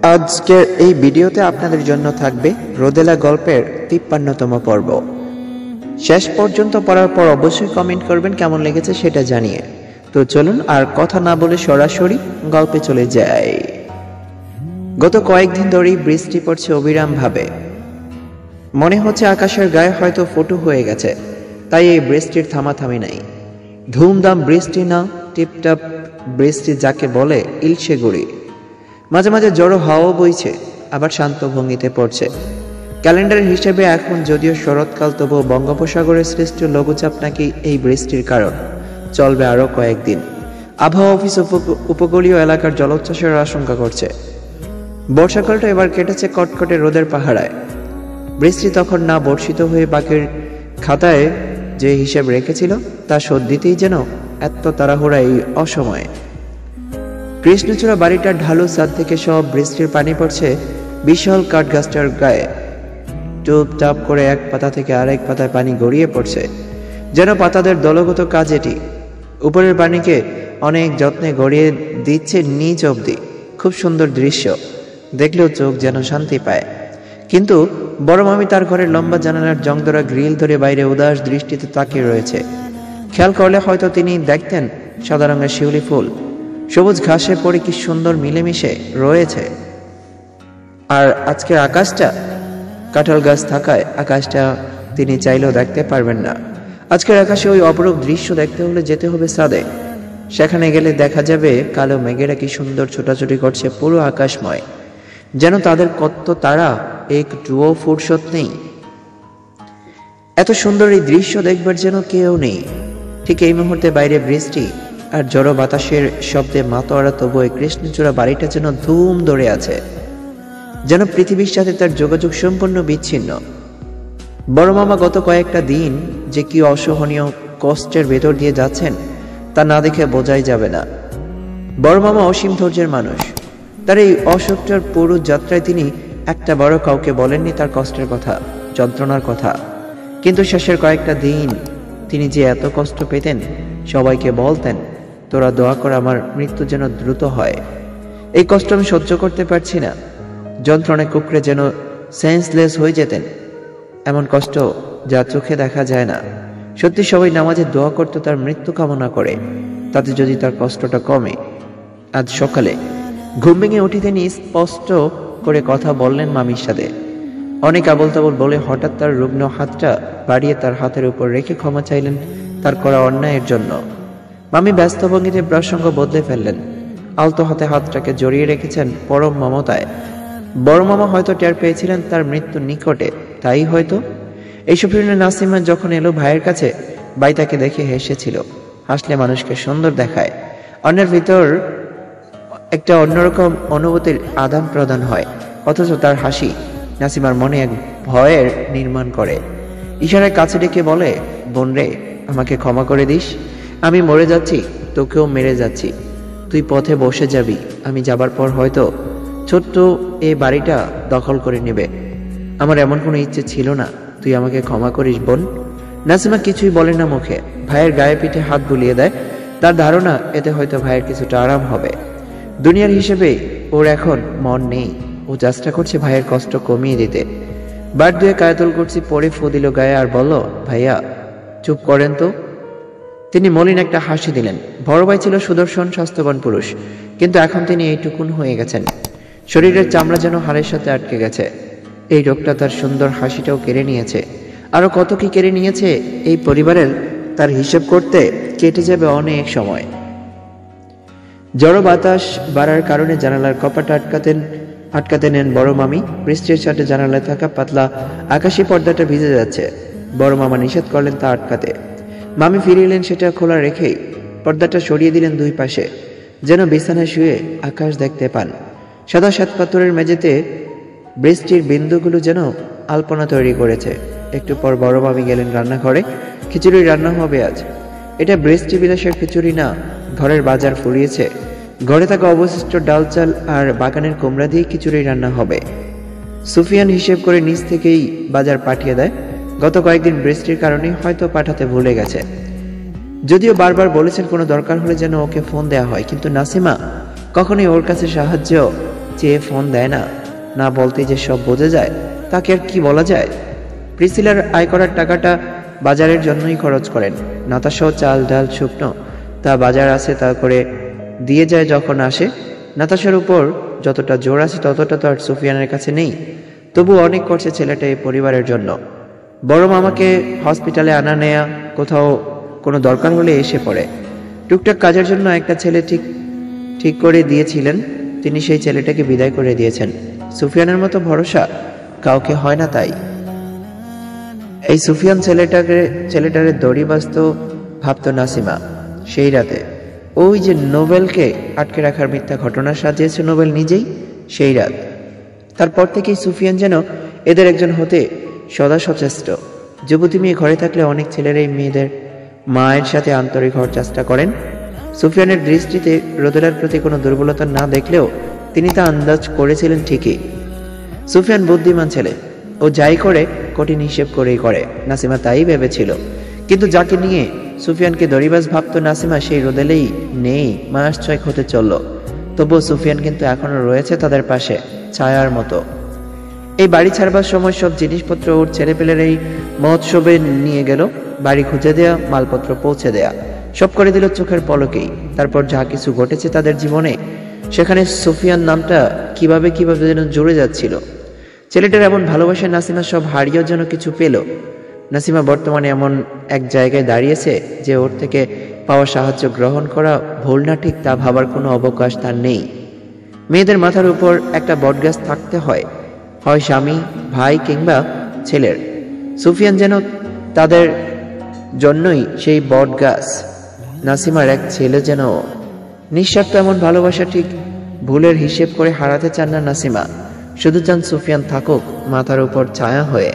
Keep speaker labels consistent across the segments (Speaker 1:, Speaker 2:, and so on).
Speaker 1: আজকের এই ভিডিওতে আপনাদের জন্য থাকবে রোদেলা গল্পের 53তম পর্ব। শেষ পর্যন্ত পড়ার পর অবশ্যই কমেন্ট করবেন কেমন লেগেছে সেটা জানিয়ে। তো চলুন আর কথা না বলে সরাসরি গল্পে চলে যাই। গত কয়েকদিন ধরেই বৃষ্টি পড়ছে অবিরাম ভাবে। মনে হচ্ছে আকাশের গায়ে হয়তো ফটো হয়ে গেছে, তাই এই বৃষ্টির থামাথামি নাই। ধুমধাম বৃষ্টি না, টিপটাপ বৃষ্টি যাকে বলে ইলশে গুড়ি। মাঝে মাঝে জড়ো হাওয়া বইছে, আবার শান্ত ভঙ্গিতে পড়ছে। ক্যালেন্ডারের হিসেবে এখন যদিও শরৎকাল, তবুও বঙ্গোপসাগরের সৃষ্ট লঘুচাপ নাকি এই বৃষ্টির কারণ। চলবে আরো কয়েকদিন। আবহাওয়া অফিস উপকূলীয় এলাকার জলোচ্ছ্বাসের আশঙ্কা করছে। বর্ষাকালটা এবার কেটেছে কটকটে রোদের পাহারায়। বৃষ্টি তখন না বর্ষিত হয়ে বাকির খাতায় যে হিসেব রেখেছিল তা শোধ দিতেই যেন এত তাড়াহুড়া এই অসময়ে। কৃষ্ণচূড়া বাড়িটার ঢালু ছাদ থেকে সব বৃষ্টির পানি পড়ছে বিশাল কাঠ গাছটার গায়ে। টুপ টাপ করে এক পাতা থেকে আরেক পাতায় পানি গড়িয়ে পড়ছে, যেন পাতাদের দলগত কাজ এটি। উপরের পানিকে অনেক যত্নে গড়িয়ে দিচ্ছে নিচ অবধি। খুব সুন্দর দৃশ্য, দেখলেও চোখ যেন শান্তি পায়। কিন্তু বড় মামি তার ঘরের লম্বা জানালার জংধরা গ্রিল ধরে বাইরে উদাস দৃষ্টিতে তাকিয়ে রয়েছে। খেয়াল করলে হয়তো তিনি দেখতেন সাদা রঙের শিউলি ফুল সবুজ ঘাসে পড়ে কি সুন্দর মিলেমিশে রয়েছে। আর আজকের আকাশটা, কাঁঠাল গাছ থাকায় আকাশটা তিনি চাইলেও দেখতে পারবেন না। আজকের আকাশে ওই অপরূপ দৃশ্য দেখতে হলে যেতে হবে ছাদে। সেখানে গেলে দেখা যাবে কালো মেঘেরা কি সুন্দর ছোটাছুটি করছে পুরো আকাশময়, যেন তাদের কত তারা একটুও ফুরসত নেই। এত সুন্দর এই দৃশ্য দেখবার যেন কেউ নেই। ঠিক এই মুহূর্তে বাইরে বৃষ্টি আর জড়ো বাতাসের শব্দে মাতোয়ারা, তবুও কৃষ্ণচূড়া বাড়িটা যেন ধুম ধরে আছে, যেন পৃথিবীর সাথে তার যোগাযোগ সম্পূর্ণ বিচ্ছিন্ন। বড় মামা গত কয়েকটা দিন যে কি অসহনীয় কষ্টের ভেতর দিয়ে যাচ্ছেন তা না দেখে বোঝাই যাবে না। বড় মামা অসীম ধৈর্যের মানুষ। তার এই অসুখটার পুরো যাত্রায় তিনি একটা বড় কাউকে বলেননি তার কষ্টের কথা, যন্ত্রণার কথা। কিন্তু শেষের কয়েকটা দিন তিনি যে এত কষ্ট পেতেন, সবাইকে বলতেন, তোরা দোয়া কর আমার মৃত্যু যেন দ্রুত হয়। এই কষ্ট আমি সহ্য করতে পারছি না। যন্ত্রণায় কুকড়ে যেন সেন্সলেস হয়ে যেতেন। এমন কষ্ট যা চোখে দেখা যায় না। সত্যি সবাই নামাজে দোয়া করতো তার মৃত্যু কামনা করে, তাতে যদি তার কষ্টটা কমে। আজ সকালে ঘুম ভেঙে উঠে তিনি স্পষ্ট করে কথা বললেন মামির সাথে। অনেক আবল তাবল বলে হঠাৎ তার রুগ্ন হাতটা বাড়িয়ে তার হাতের উপর রেখে ক্ষমা চাইলেন তার করা অন্যায়ের জন্য। মামি ব্যস্ত ভঙ্গিতে প্রসঙ্গ বদলে ফেললেন। আলতো হাতে হাতটাকে জড়িয়ে রেখেছেন পরম মমতায়। বড় মামা হয়তো টের পেয়েছিলেন তার মৃত্যু নিকটে, তাই হয়তো। এইসব শুনে নাসিমা যখন এলো ভাইয়ের কাছে, ভাই তাকে দেখে হেসেছিল। হাসলে মানুষকে সুন্দর দেখায়, অন্যের ভিতর একটা অন্যরকম অনুভূতির আদান প্রদান হয়। অথচ তার হাসি নাসিমার মনে এক ভয়ের নির্মাণ করে। ইশারায় কাছে ডেকে বলে, বোন রে, আমাকে ক্ষমা করে দিস। আমি মরে যাচ্ছি, তোকেও মেরে যাচ্ছি। তুই পথে বসে যাবি, আমি যাবার পর হয়তো ছোট্ট এ বাড়িটা দখল করে নেবে। আমার এমন কোনো ইচ্ছে ছিল না, তুই আমাকে ক্ষমা করিস বোন। নাসিমা কিছুই বলে না মুখে, ভাইয়ের গায়ে পিঠে হাত বুলিয়ে দেয়। তার ধারণা এতে হয়তো ভাইয়ের কিছুটা আরাম হবে। দুনিয়ার হিসেবে ওর এখন মন নেই। ও চেষ্টা করছে ভাইয়ের কষ্ট কমিয়ে দিতে। বার দুয়ে কায়াতুল কুরসি পড়ে ফু দিল গায়ে আর বলল, ভাইয়া চুপ করেন তো। তিনি মলিন একটা হাসি দিলেন। বড় ভাই ছিল সুদর্শন স্বাস্থ্যবান পুরুষ, কিন্তু এখন তিনি এইটুকুন হয়ে গেছেন। শরীরের চামড়া যেন হাড়ের সাথে আটকে গেছে। এই রোগটা তার সুন্দর হাসিটাও কেড়ে নিয়েছে। আরো কত কি কেড়ে নিয়েছে এই পরিবারের, তার হিসেব করতে কেটে যাবে অনেক সময়। জড়ো বাতাস বাড়ার কারণে জানালার কপাট আটকাতে নেন বড় মামি। বৃষ্টির সাথে জানালায় থাকা পাতলা আকাশি পর্দাটা ভিজে যাচ্ছে। বড় মামা নিষেধ করলেন তা আটকাতে। মামি ফিরে এলেন সেটা খোলা রেখেই। পর্দাটা সরিয়ে দিলেন দুই পাশে, যেন বিছানায় শুয়ে আকাশ দেখতে পান। সাদা শ্বেতপাথরের মেঝেতে বৃষ্টির বিন্দুগুলো যেন আলপনা তৈরি করেছে। একটু পর বড় মামি গেলেন রান্নাঘরে। খিচুড়ি রান্না হবে আজ। এটা বৃষ্টি বিলাসের খিচুড়ি না, ঘরের বাজার ফুরিয়েছে। ঘরে থাকা অবশিষ্ট ডাল চাল আর বাগানের কুমড়া দিয়ে খিচুড়ি রান্না হবে। সুফিয়ান হিসেব করে নিজ থেকেই বাজার পাঠিয়ে দেয়। গত কয়েকদিন বৃষ্টির কারণে হয়তো পাঠাতে ভুলে গেছে। যদিও বারবার বলেছেন কোনো দরকার হলে যেন ওকে ফোন দেয়া হয়, কিন্তু নাসিমা কখনোই ওর কাছে সাহায্য চেয়ে ফোন দেয় না, না বলতে যে সব বোঝা যায়, তাকে আর কি বলা যায়। প্রিসিলার আয় করার টাকাটা বাজারের জন্যই খরচ করেন। নাতাসহ চাল ডাল শুকনো তা বাজার আছে তা করে দিয়ে যায় যখন আসে। নাতাশার উপর যতটা জোর আছে ততটা তো আর সুফিয়ানের কাছে নেই। তবু অনেক করছে ছেলেটা এই পরিবারের জন্য। বড় মামাকে হসপিটালে আনা নেয়া, কোথাও কোনো দরকার হলে এসে পড়ে। টুকটাক কাজের জন্য একটা ছেলে ঠিক করে দিয়েছিলেন, তিনি সেই ছেলেটাকে বিদায় করে দিয়েছেন। সুফিয়ানের মতো ভরসা কাউকে হয় না। তাই এই সুফিয়ান ছেলেটারে দড়ি বাজত ভাবত নাসিমা। সেই রাতে ওই যে নোবেলকে আটকে রাখার মিথ্যা ঘটনা সাজিয়েছে নোবেল নিজেই, সেই রাত। তারপর থেকেই সুফিয়ান যেন এদের একজন হতে সদা সচেষ্ট। যুবতী মেয়ে ঘরে থাকলে অনেক ছেলেরাই মেয়েদের মায়ের সাথে আন্তরিক হওয়ার চেষ্টা করেন। সুফিয়ানের দৃষ্টিতে রোদেলার প্রতি কোনো দুর্বলতা না দেখলেও তিনি তা আন্দাজ করেছিলেন ঠিকই। সুফিয়ান বুদ্ধিমান ছেলে, ও যাই করে কঠিন হিসেব করেই করে, নাসিমা তাই ভেবেছিল। কিন্তু যাকে নিয়ে সুফিয়ানকে দড়িবাজ ভাবত নাসিমা, সেই রোদেলেই নেই, মাস 6 হতে চলল। তবুও সুফিয়ান কিন্তু এখনো রয়েছে তাদের পাশে, ছায়ার মতো। এই বাড়ি ছাড়বার সময় সব জিনিসপত্র ওর ছেলেপেলের এই মহোৎসবে নিয়ে গেল। বাড়ি খুঁজে দেয়া, মালপত্র পৌঁছে দেয়া, সব করে দিল চোখের পলকেই। তারপর যা কিছু ঘটেছে তাদের জীবনে, সেখানে সুফিয়ান নামটা কিভাবে যেন জুড়ে যাচ্ছিল। ছেলেটার এমন ভালোবাসা নাসিমা সব হারিয়েও যেন কিছু পেল। নাসিমা বর্তমানে এমন এক জায়গায় দাঁড়িয়েছে যে ওর থেকে পাওয়া সাহায্য গ্রহণ করা ভুল না ঠিক তা ভাবার কোনো অবকাশ তার নেই। মেয়েদের মাথার উপর একটা বটগাছ থাকতে হয় স্বামী, ভাই কিংবা ছেলের। সুফিয়ান যেন তাদের জন্যই সেই বটগাছ। নাসিমার এক ছেলে যেন। নিঃস্বার্থ এমন ভালোবাসা ঠিক ভুলের হিসেব করে হারাতে চান না নাসিমা, শুধু চান সুফিয়ান থাকুক মাথার উপর ছায়া হয়ে।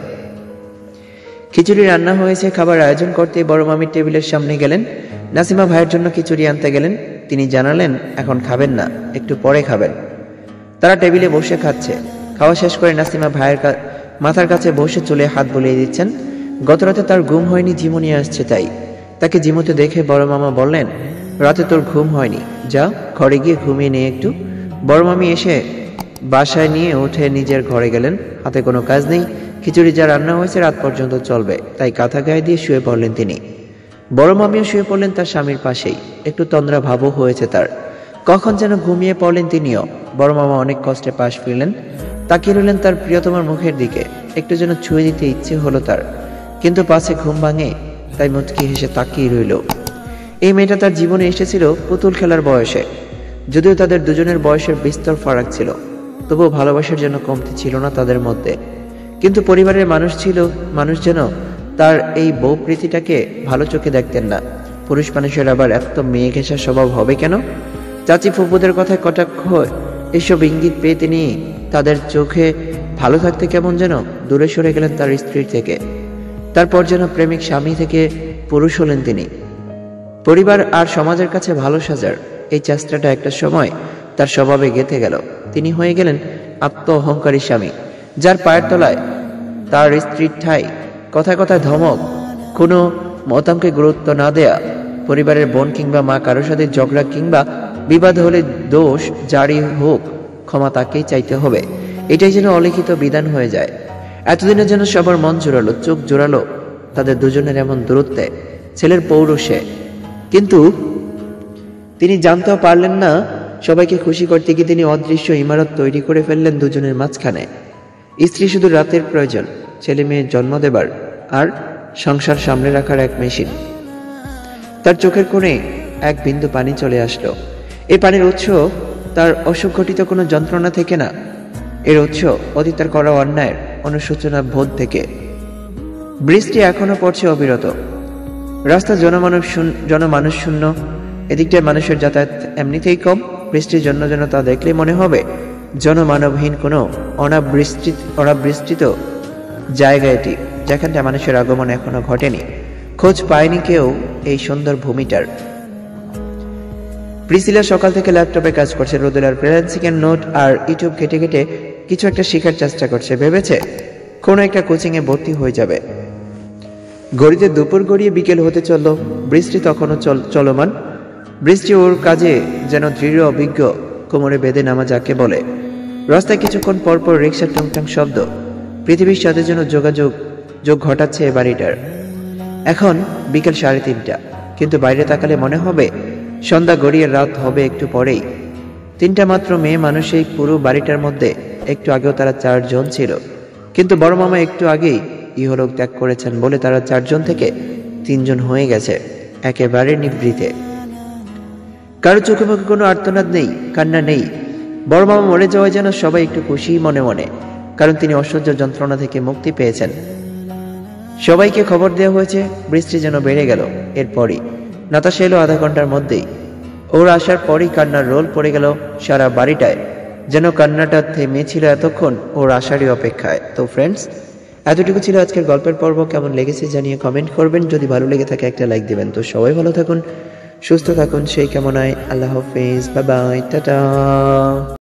Speaker 1: খিচুড়ি রান্না হয়েছে, খাবার আয়োজন করতে বড় মামির টেবিলের সামনে গেলেন। নাসিমা ভাইয়ের জন্য খিচুড়ি আনতে গেলেন। তিনি জানালেন এখন খাবেন না, একটু পরে খাবেন। তারা টেবিলে বসে খাচ্ছে। খাওয়া শেষ করে নাসিমা ভাইয়ের মাথার কাছে বসে চুলে হাত বুলিয়ে দিচ্ছেন। গতরাতে তার ঘুম হয়নি, ঝিমুনি আসছে তাই। তাকে ঝিমুতে দেখে বড় মামা বললেন, রাতে তোর ঘুম হয়নি, যা ঘরে গিয়ে ঘুমিয়ে নিয়ে একটু। বড় মামি এসে বাসায় নিয়ে উঠে নিজের ঘরে গেলেন। হাতে কোনো কাজ নেই, খিচুড়ি যা রান্না হয়েছে রাত পর্যন্ত চলবে, তাই কাঁথা গায়ে দিয়ে শুয়ে পড়লেন তিনি। বড় মামিও শুয়ে পড়লেন তার স্বামীর পাশেই। একটু তন্দ্রা ভাবও হয়েছে তার, কখন যেন ঘুমিয়ে পড়লেন তিনিও। বড় মামা অনেক কষ্টে পাশ ফিরলেন, তাকিয়ে রইলেন তার প্রিয়তমার মুখের দিকে। একটু যেন ছুঁয়ে দিতে ইচ্ছে হলো তার, কিন্তু পাছে ঘুম ভাঙে, তাই মুচকি হেসে তাকিয়ে রইল। এই মেয়েটা তার জীবনে এসেছিল পুতুল খেলার বয়সে। যদিও তাদের দুজনের বয়সের বিস্তর ফারাক ছিল, তবুও ভালোবাসার জন্য কমতি ছিল না তাদের মধ্যে। কিন্তু পরিবারের মানুষ যেন তার এই বউ প্রীতিটাকে ভালো চোখে দেখতেন না। পুরুষ মানুষের আবার এত মেয়ে ঘেঁষা স্বভাব হবে কেন? চাচি ফুপুদের কথায় কটাক্ষ, এসব ইঙ্গিত পেয়ে তিনি তাদের চোখে ভালো থাকতে কেমন যেন দূরে সরে গেলেন তার স্ত্রীর থেকে। তারপর যেন প্রেমিক স্বামী থেকে পুরুষ হলেন তিনি। পরিবার আর সমাজের কাছে ভালো সাজার এই চেষ্টাটা একটা সময় তার স্বভাবে গেঁথে গেল। তিনি হয়ে গেলেন আত্ম অহংকারী স্বামী, যার পায়ের তলায় তার স্ত্রীর ঠাঁই। কথায় কথায় ধমক, কোনো মতামকে গুরুত্ব না দেয়া, পরিবারের বোন কিংবা মা কারোর সাথে ঝগড়া কিংবা বিবাদ হলে দোষ যারই হোক ক্ষমা তাকেই চাইতে হবে, এটাই যেন অলিখিত বিধান হয়ে যায়। এতদিনে যেন সবার মন জোরালো, চোখ জোরালো তাদের দুজনের এমন দূরত্বে, ছেলের পৌরুষে। কিন্তু তিনি জানতেও পারলেন না, সবাইকে খুশি করতে গিয়ে তিনি অদৃশ্য ইমারত তৈরি করে ফেললেন দুজনের মাঝখানে। স্ত্রী শুধু রাতের প্রয়োজন, ছেলে মেয়ের জন্ম দেবার আর সংসার সামনে রাখার এক মেশিন। তার চোখের কোণে এক বিন্দু পানি চলে আসলো। এই পানির উৎস তার অসংঘটিত কোনো যন্ত্রণা থেকে না, এর উৎস অতীতের করা অন্যায়ের অনুশোচনা বোধ থেকে। বৃষ্টি এখনো পড়ছে অবিরত, রাস্তা জনমানুষ শূন্য। এদিকটায় মানুষের যাতায়াত এমনিতেই কম, বৃষ্টির জন্য যেন তা দেখলে মনে হবে জনমানবহীন কোনো অনাবৃষ্টিত জায়গা এটি, যেখানটা মানুষের আগমন এখনো ঘটেনি, খোঁজ পায়নি কেউ এই সুন্দর ভূমিটার। প্রিসিলা সকাল থেকে ল্যাপটপে কাজ করছে। রোদেলার ফ্রিল্যান্সিং এর নোট আর ইউটিউব ঘেটে ঘেটে কিছু একটা শেখার চেষ্টা করছে। ভেবেছে কোনো একটা কোচিং এ ভর্তি হয়ে যাবে। ঘড়িতে দুপুর গড়িয়ে বিকেল হতে চলল, বৃষ্টি তখনও চলমান। বৃষ্টি ওর কাজে যেন দৃঢ় অভিজ্ঞ, কোমরে বেঁধে নামা যাকে বলে। রাস্তায় কিছুক্ষণ পর পর রিক্সার টুংটাং শব্দ পৃথিবীর সাথে যেন যোগ ঘটাচ্ছে এ বাড়িটার। এখন বিকেল 3:30, কিন্তু বাইরে তাকালে মনে হবে সন্ধ্যা গড়িয়ে রাত হবে একটু পরেই। 3টা মাত্র মেয়ে মানুষ এই পুরো বাড়িটার মধ্যে। একটু আগেও তারা 4 জন ছিল, কিন্তু বড় মামা একটু আগেই ইহলোক ত্যাগ করেছেন বলে তারা 4 জন থেকে 3 জন হয়ে গেছে, একেবারে নিভৃতে। কারো চোখে মুখে কোনো আর্তনাদ নেই, কান্না নেই। বড় মামা মরে যাওয়ায় যেন সবাই একটু খুশি মনে মনে, কারণ তিনি অসহ্য যন্ত্রণা থেকে মুক্তি পেয়েছেন। সবাইকে খবর দেওয়া হয়েছে, বৃষ্টি যেন বেড়ে গেল। এরপরই নাতাশা এলো আধা ঘন্টার মধ্যেই। ওর আসার পরই কান্নার রোল পড়ে গেল সারা বাড়িটায়, যেন কান্নাটা থেমেছিল এতক্ষণ ওর আসারই অপেক্ষায়। তো ফ্রেন্ডস, এতটুকু ছিল আজকের গল্পের পর্ব। কেমন লেগেছে জানিয়ে কমেন্ট করবেন। যদি ভালো লেগে থাকে একটা লাইক দিবেন। তো সবাই ভালো থাকুন, সুস্থ থাকুন সেই কামনায়। আল্লাহ হাফেজ, বাই বাই, টাটা।